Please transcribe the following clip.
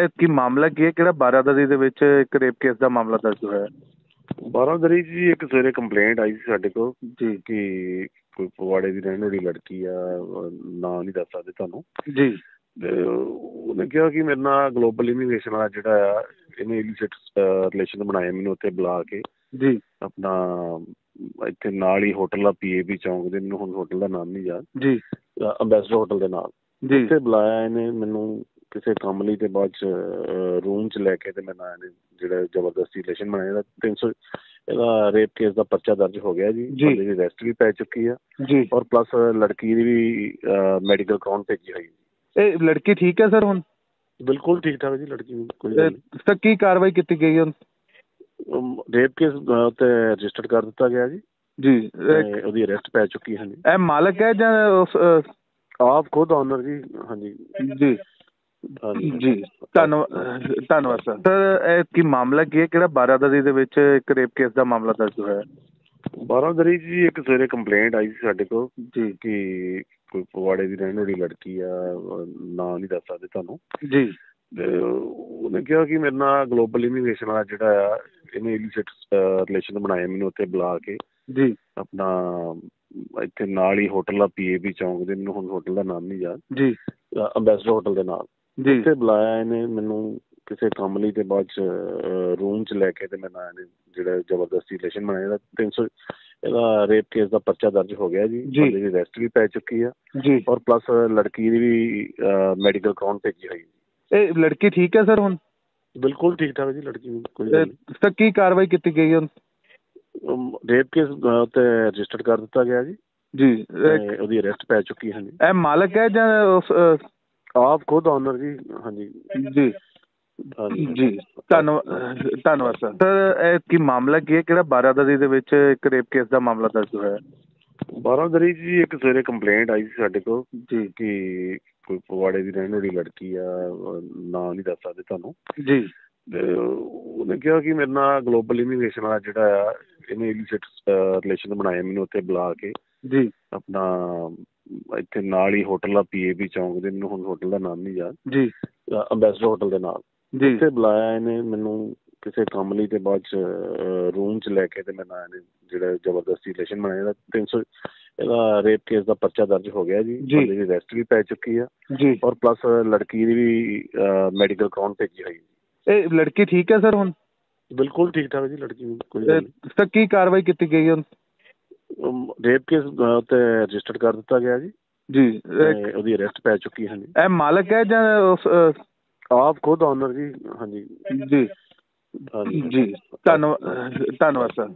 ਕੀ ਮਾਮਲਾ ਕੀ ਹੈ? ਕਿਹੜਾ ਬਾਰਾਦਰੀ ਦੇ ਵਿੱਚ ਇੱਕ ਰੇਪ ਕੇਸ ਦਾ ਮਾਮਲਾ ਦਰਜ ਹੋਇਆ? ਬਾਰਾਦਰੀ ਜੀ ਇੱਕ ਸਵੇਰੇ ਕੰਪਲੇਂਟ ਆਈ ਸੀ ਸਾਡੇ ਕੋਲ ਜੀ ਕਿ ਕੋਈ ਪਵਾੜੇ ਦੀ ਰਹਿਣ ਵਾਲੀ ਲੜਕੀ ਆ, ਨਾਂ ਨਹੀਂ ਦੱਸ ਸਕਦੇ ਤੁਹਾਨੂੰ। ਜੀ ਤੇ ਉਹਨੇ ਕਿਹਾ ਕਿ ਮੇਰੇ ਨਾਲ ਗਲੋਬਲ ਇਮੀਗ੍ਰੇਸ਼ਨ ਵਾਲਾ ਜਿਹੜਾ ਆ ਇਹਨੇ ਇਲੀਸਿਟ ਰਿਲੇਸ਼ਨ ਬਣਾਏ ਮੈਨੂੰ ਉੱਥੇ ਬੁਲਾ ਕੇ ਜੀ ਆਪਣਾ ਇੱਥੇ ਨਾਲ ਹੀ ਹੋਟਲ ਆ PAB ਚੌਂਕ ਦੇ, ਮੈਨੂੰ ਹੁਣ ਹੋਟਲ ਦਾ ਨਾਮ ਨਹੀਂ ਯਾਦ, ਜੀ ਅੰਬੈਸਡਰ ਹੋਟਲ ਦੇ ਨਾਲ ਜੀ ਉੱਥੇ ਬੁਲਾਇਆ ਇਹਨੇ ਮੈਨੂੰ ਕਿਸੇ ਕੰਮ ਲਈ। ਤੇ ਬਾਅਦ 'ਚ ਰੂਮ 'ਚ ਲੈ ਕੇ ਤੇ ਮੇਰੇ ਨਾਲ ਇਹਨੇ ਜਿਹੜਾ ਜ਼ਬਰਦਸਤੀ ਰਿਲੇਸ਼ਨ ਬਣਾਇਆ। ਇਹਦਾ 300 ਇਹਦਾ ਰੇਪ ਕੇਸ ਦਾ ਪਰਚਾ ਦਰਜ ਹੋ ਗਿਆ ਜੀ। ਬੰਦੇ ਦੀ ਅਰੈਸਟ ਵੀ ਪੈ ਚੁੱਕੀ ਆ ਜੀ ਔਰ ਪਲੱਸ ਲੜਕੀ ਦੀ ਵੀ ਮੈਡੀਕਲ ਕਰਾਉਣ ਭੇਜੀ ਹੋਈ। ਇਹ ਲੜਕੀ ਠੀਕ ਹੈ ਸਰ ਹੁਣ? ਬਿਲਕੁਲ ਠੀਕ ਠਾਕ ਜੀ ਲੜਕੀ ਨੂੰ, ਕੋਈ ਗੱਲ ਨਹੀਂ। ਸਰ ਕੀ ਕਾਰਵਾਈ ਕੀਤੀ ਗਈ ਹੁਣ? ਰੇਪ ਕੇਸ ਤੇ ਰਜਿਸਟਰਡ ਕਰ ਦਿੱਤਾ ਗਿਆ ਜੀ। ਜੀ ਉਹਦੀ ਅਰੈਸਟ ਪੈ ਚੁੱਕੀ ਹੈ ਜੀ। ਇਹ ਮਾਲਕ ਹੈ ਜਾਂ ਆਪ ਖੁਦ ਓਨਰ ਜੀ? ਹਾਂਜੀ ਜੀ ਜੀ ਧੰਨਵਾਦ ਸਰ। ਸਰ ਇਹ ਕੀ ਮਾਮਲਾ ਕੀ ਹੈ? ਕਿਹੜਾ ਬਾਰਾਦਰੀ ਦੇ ਵਿੱਚ ਇੱਕ ਰੇਪ ਕੇਸ ਦਾ ਮਾਮਲਾ ਦਰਜ ਹੋਇਆ? ਬਾਰਾਦਰੀ ਜੀ ਇੱਕ ਸਵੇਰੇ ਕੰਪਲੇਂਟ ਆਈ ਸੀ ਸਾਡੇ ਕੋਲ ਜੀ ਕਿ ਕੋਈ ਪਵਾੜੇ ਦੀ ਰਹਿਣ ਵਾਲੀ ਲੜਕੀ ਆ, ਨਾਂ ਨਹੀਂ ਦੱਸ ਸਕਦੇ ਤੁਹਾਨੂੰ। ਜੀ ਤੇ ਉਹਨੇ ਕਿਹਾ ਕਿ ਮੇਰੇ ਨਾਲ ਗਲੋਬਲ ਇਮੀਗ੍ਰੇਸ਼ਨ ਵਾਲਾ ਜਿਹੜਾ ਆ ਇਹਨੇ ਇਲੀਸਿਟ ਰਿਲੇਸ਼ਨ ਬਣਾਏ ਮੈਨੂੰ ਉੱਥੇ ਬੁਲਾ ਕੇ ਜੀ ਆਪਣਾ ਇੱਥੇ ਨਾਲ ਹੀ ਹੋਟਲ ਆ PAB ਚੌਂਕ ਦੇ, ਮੈਨੂੰ ਹੁਣ ਹੋਟਲ ਦਾ ਨਾਮ ਨਹੀਂ ਯਾਦ, ਜੀ ਅੰਬੈਸਡਰ ਹੋਟਲ ਦੇ ਨਾਲ ਜੀ ਉੱਥੇ ਬੁਲਾਇਆ ਇਹਨੇ ਮੈਨੂੰ ਕਿਸੇ ਕੰਮ ਲਈ। ਤੇ ਬਾਅਦ 'ਚ ਰੂਮ 'ਚ ਲੈ ਕੇ ਤੇ ਮੇਰੇ ਨਾਲ ਇਹਨੇ ਜਿਹੜਾ ਜ਼ਬਰਦਸਤੀ ਰਿਲੇਸ਼ਨ ਬਣਾਇਆ। ਇਹਦਾ 300 ਇਹਦਾ ਰੇਪ ਕੇਸ ਦਾ ਪਰਚਾ ਦਰਜ ਹੋ ਗਿਆ ਜੀ। ਬੰਦੇ ਦੀ ਅਰੈਸਟ ਵੀ ਪੈ ਚੁੱਕੀ ਆ ਜੀ ਔਰ ਪਲੱਸ ਲੜਕੀ ਦੀ ਵੀ ਮੈਡੀਕਲ ਕਰਾਉਣ ਭੇਜੀ ਹੋਈ। ਇਹ ਲੜਕੀ ਠੀਕ ਹੈ ਸਰ ਹੁਣ? ਬਿਲਕੁਲ ਠੀਕ ਠਾਕ ਜੀ ਲੜਕੀ ਨੂੰ, ਕੋਈ ਗੱਲ ਨਹੀਂ। ਸਰ ਕੀ ਕਾਰਵਾਈ ਕੀਤੀ ਗਈ ਹੁਣ? ਰੇਪ ਕੇਸ ਤੇ ਰਜਿਸਟਰਡ ਕਰ ਦਿੱਤਾ ਗਿਆ ਜੀ। ਜੀ ਉਹਦੀ ਅਰੈਸਟ ਪੈ ਚੁੱਕੀ ਹੈ ਜੀ। ਇਹ ਮਾਲਕ ਹੈ ਜਾਂ ਆਪ ਖੁਦ ਓਨਰ ਜੀ? ਹਾਂਜੀ ਜੀ ਜੀ ਧੰਨਵਾਦ ਸਰ। ਸਰ ਇਹ ਕੀ ਮਾਮਲਾ ਕੀ ਹੈ? ਕਿਹੜਾ ਬਾਰਾਦਰੀ ਦੇ ਵਿੱਚ ਇੱਕ ਰੇਪ ਕੇਸ ਦਾ ਮਾਮਲਾ ਦਰਜ ਹੋਇਆ? ਬਾਰਾਦਰੀ ਜੀ ਇੱਕ ਸਵੇਰੇ ਕੰਪਲੇਂਟ ਆਈ ਸੀ ਸਾਡੇ ਕੋਲ ਜੀ ਕਿ ਕੋਈ ਪਵਾੜੇ ਦੀ ਰਹਿਣ ਵਾਲੀ ਲੜਕੀ ਆ, ਨਾਂ ਨਹੀਂ ਦੱਸ ਸਕਦੇ ਤੁਹਾਨੂੰ। ਜੀ ਤੇ ਉਹਨੇ ਕਿਹਾ ਕਿ ਮੇਰੇ ਨਾਲ ਗਲੋਬਲ ਇਮੀਗ੍ਰੇਸ਼ਨ ਵਾਲਾ ਜਿਹੜਾ ਆ ਇਹਨੇ ਇਲੀਸਿਟ ਰਿਲੇਸ਼ਨ ਬਣਾਏ ਮੈਨੂੰ ਉੱਥੇ ਬੁਲਾ ਕੇ ਜੀ ਆਪਣਾ ਇੱਥੇ ਨਾਲ ਹੀ ਹੋਟਲ ਆ PAB ਚੌਂਕ ਦੇ, ਮੈਨੂੰ ਹੁਣ ਹੋਟਲ ਦਾ ਨਾਮ ਨਹੀਂ ਯਾਦ, ਜੀ ਅੰਬੈਸਡਰ ਹੋਟਲ ਦੇ ਨਾਲ ਜੀ ਉੱਥੇ ਬੁਲਾਇਆ ਇਹਨੇ ਮੈਨੂੰ ਕਿਸੇ ਕੰਮ ਲਈ। ਤੇ ਬਾਅਦ 'ਚ ਰੂਮ 'ਚ ਲੈ ਕੇ ਤੇ ਮੇਰੇ ਨਾਲ ਇਹਨੇ ਜਿਹੜਾ ਜ਼ਬਰਦਸਤੀ ਰਿਲੇਸ਼ਨ ਬਣਾਇਆ। ਇਹਦਾ 300 ਇਹਦਾ ਰੇਪ ਕੇਸ ਦਾ ਪਰਚਾ ਦਰਜ ਹੋ ਗਿਆ ਜੀ। ਬੰਦੇ ਦੀ ਅਰੈਸਟ ਵੀ ਪੈ ਚੁੱਕੀ ਆ ਜੀ ਔਰ ਪਲੱਸ ਲੜਕੀ ਦੀ ਵੀ ਮੈਡੀਕਲ ਕਰਾਉਣ ਭੇਜੀ ਹੋਈ। ਇਹ ਲੜਕੀ ਠੀਕ ਹੈ ਸਰ ਹੁਣ? ਬਿਲਕੁਲ ਠੀਕ ਠਾਕ ਜੀ ਲੜਕੀ ਨੂੰ, ਕੋਈ ਗੱਲ ਨਹੀਂ। ਸਰ ਕੀ ਕਾਰਵਾਈ ਕੀਤੀ ਗਈ ਹੁਣ? ਰੇਪ ਕੇਸ ਤੇ ਰਜਿਸਟਰਡ ਕਰ ਦਿੱਤਾ ਗਿਆ ਜੀ। ਜੀ ਉਹਦੀ ਅਰੈਸਟ ਪੈ ਚੁੱਕੀ ਹੈ ਜੀ। ਇਹ ਮਾਲਕ ਹੈ ਜਾਂ ਆਪ ਖੁਦ ਓਨਰ ਜੀ? ਹਾਂਜੀ ਜੀ ਜੀ ਧੰਨਵਾਦ ਸਰ।